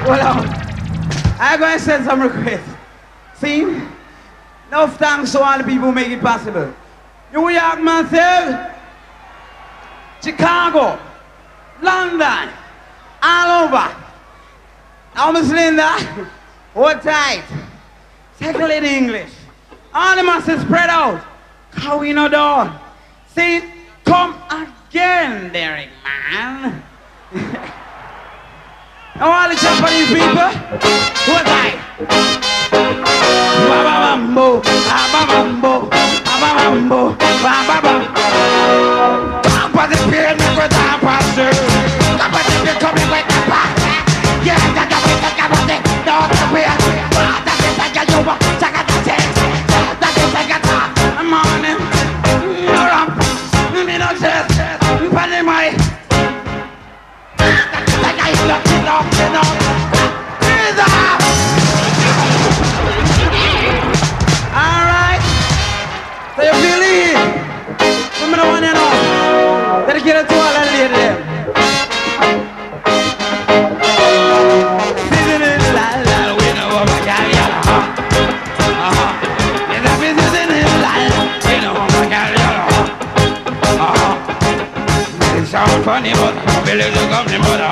on. I'm going to send some requests. See? Enough thanks to all the people who make it possible. New York, myself, Chicago, London, all over. Now, Miss Linda, hold tight. Tackle in English. All the masses spread out. How we know done. See? Come again, Derek, man. Now all the Japanese people, hold tight. Ba-ba-bambo, ba-ba-bambo, ba-ba-bambo, ba-ba-bam. Papa the beer, never down, pastor. Papa the beer, coming with the party. Yeah, that's the way to come on it. Don't the beer. That's the thing you want. Check out the text. That's the thing I talk. I'm on him. You're up. You need no chest. You put him away. That's the thing I look it up, you know. He's up. Alright. So you feel it? Women don't want to know. Dedicated to all the ladies there. Singing it la la, we know what my girl yellow. Yes, I've been singing it la la, we know what my girl yellow. It sounds funny, but I believe it's coming, but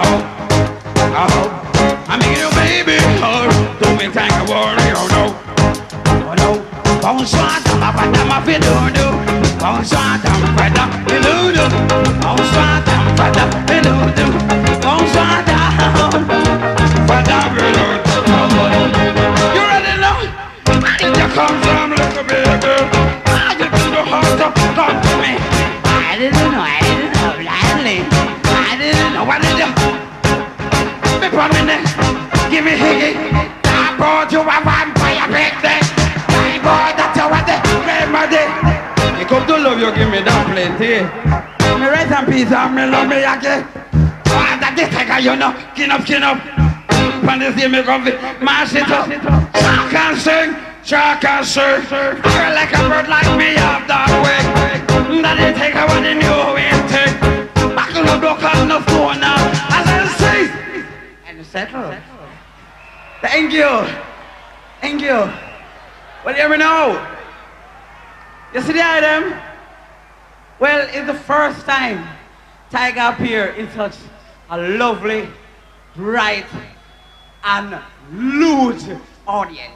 I'm making you baby, don't make time to worry, oh no. Oh no. Bonsoir, dama padama fidudu. Bonsoir, dama padama fidudu. Bonsoir, dama padama fidudu. Bonsoir, dama padama fidudu. You ready now? If you come from little baby, I just know how to come to me. I didn't know, lightly. I didn't know, what did you? Be prominent, give me higgy. I brought you a vampire birthday. Boy, that's how I remedy. You come to love you, give me that plenty. Me rest in peace and me love me again. Oh, that this tiger, you know, skin up. When they see me come, mash it up. Shark and sing, Feel like a bird like me up that way. That they take what they knew intake. Back on the block on the phone now. As I say, and settle. Thank you. Well, you ever know? You see the item? Well, it's the first time Tiger appeared in such a lovely, bright, and lewd audience.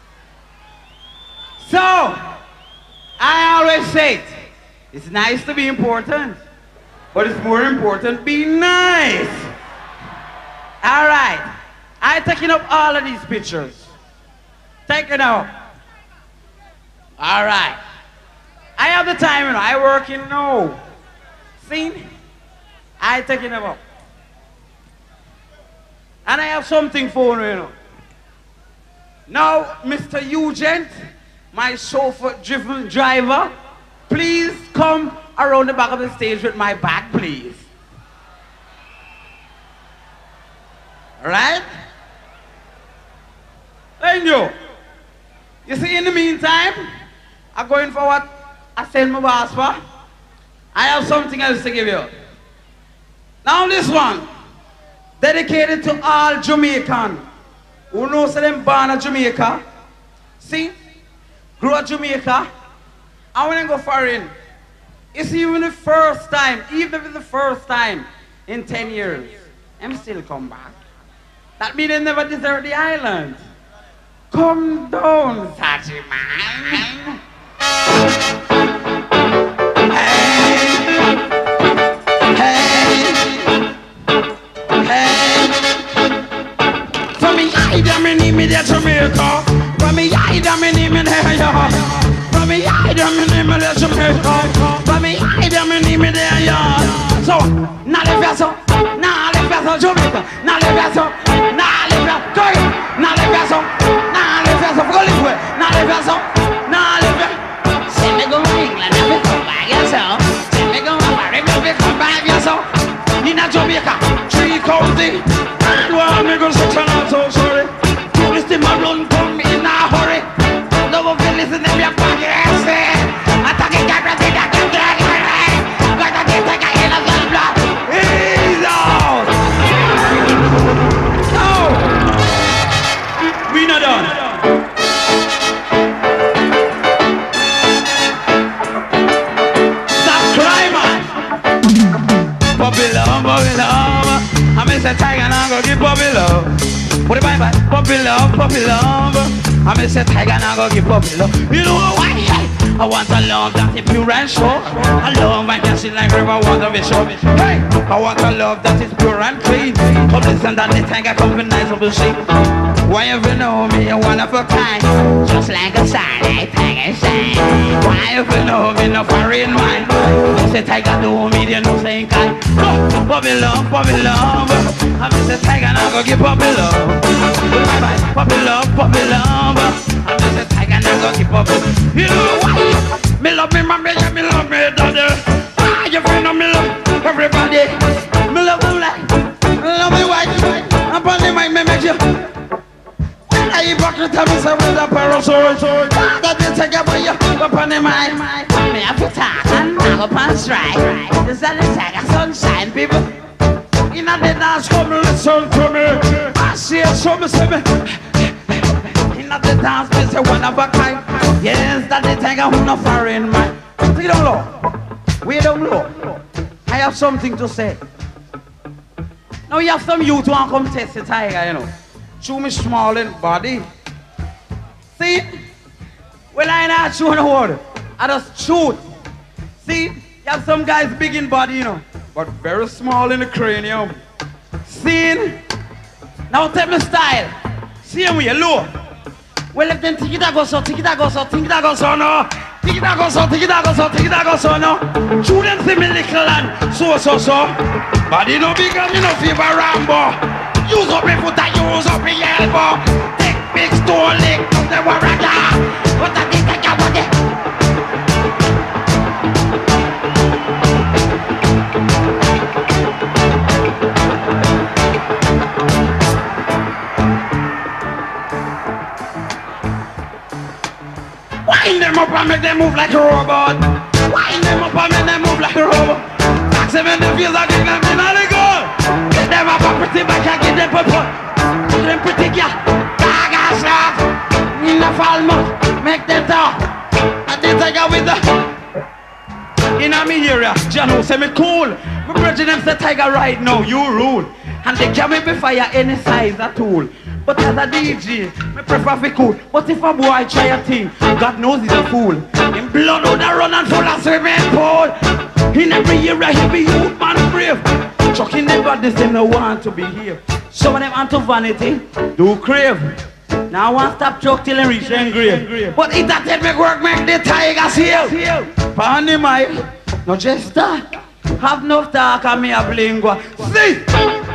So, I always say it's nice to be important, but it's more important being nice. All right, I'm taking up all of these pictures. Take it out. All right. I have the time, you know. I work in now. See? I taking them up. And I have something for you, you know. Now, Mr. Eugent, my chauffeur-driven driver, please come around the back of the stage with my bag, please. All right? Thank you. You see, in the meantime, I'm going for what I sent my boss for. I have something else to give you. Now this one, dedicated to all Jamaican who knows them born in Jamaica. See, grew up Jamaica. I want to go foreign. It's even the first time, even if it's the first time in 10 years, I'm still come back. That means they never desert the island. Come down, Sachi man. Hey. For me, I don't need me there Jamaica. For me, I don't need me there. For me, I don't need me there Jamaica. For me, I don't need me there, yeah. So, now les personnes Jamaica. Now les personnes, now les personnes, now les personnes, faut les jouer. Now les personnes, now les personnes. C'est me go England, never come back yourself. C'est me go Paris, never come back yourself. In a Jamaica, 3 county. And one me go section out, so sorry. Tourist in my run, come in a hurry. No one will listen to your podcast. Attack it, get ready, get ready. Like a get in a blood. Ease out. love. Put it bye, puppy love, puppy love. I miss a tiger now go give puppy love. You know why? I want a love that is pure and sure. A love I can see like river water be sure. Hey, I want a love that is pure and clean. Come listen that the tiger come from nice of the sea. Why you know me, a wonderful kind, just like a starlight tiger shine. Why you know me, no foreign mind. You say tiger do me, you know saying kind. Puppy love, puppy love. I miss a tiger now go give puppy love. Puppy love, puppy love. I miss a tiger now go give puppy love. You know why? Me love me mommy, yeah, me love me daddy. Ah, you know me love everybody. Me love me black, me love me white. I'm on the mic, me make you. I hypocrite, I miss a with a parasol. That you take away you up on the mic. Me have to talk and talk up and strike. This is the tiger sunshine, people. In the dance, come listen to me. I see it, so me say me. In the dance, me say one of a kind. Yes, that the tiger who no foreign man. Take it down low. Way down low. I have something to say. Now you have some youth who want to come test the tiger, you know. Chew me small in body. See? Well, I not chew no word. I just shoot. See? You have some guys big in body, you know, but very small in the cranium. See? Now take my style. See him with your low. Well, if then think it go so, think it go so, think it go so, no. Think it go so, think it go so, think it go so, no. Chew them see me little and so. Body no big and you no fever Rambo. Use up your foot and use up your elbow. Take big stone lick to the warrior. What a thing take your body. Wind them up and make them move like a robot. Wind them up and make them move like a robot. Tax them in the fields and give them in all the gold. Get them up and pretty back and get them purple. Get them pretty girl. Gaga slap. In the fall mouth. Make them talk. And they take out with the. In a me area, Jano say me cool. My brother them say tiger right now, you rule. And they can make me fire any size at all. But as a DJ, me prefer to be cool. But if a boy try a thing, God knows he's a fool. In blood would run and full of swimming pool. In every area he be youth man brave. Chucking them bodies them no want to be here. Some of them onto vanity, do crave. Now I want stop truck till they reach them grave. But if that take me work, make the tigers here. Pan the mic, no just that. Have no talk and me a blingo. See?